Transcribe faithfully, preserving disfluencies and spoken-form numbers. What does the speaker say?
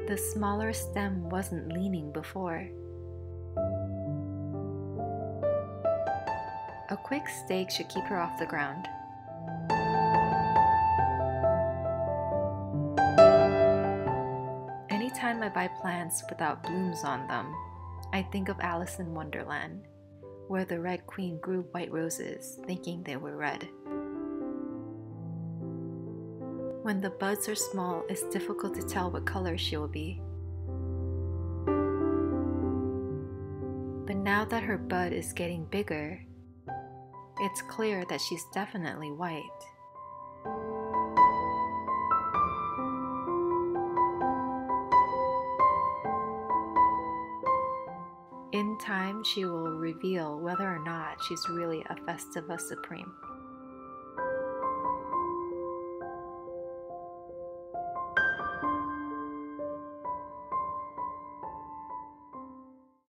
The smaller stem wasn't leaning before. A quick stake should keep her off the ground. Anytime I buy plants without blooms on them, I think of Alice in Wonderland, where the Red Queen grew white roses, thinking they were red. When the buds are small, it's difficult to tell what color she will be. But now that her bud is getting bigger, it's clear that she's definitely white. In time, she will reveal whether or not she's really a Festiva Supreme.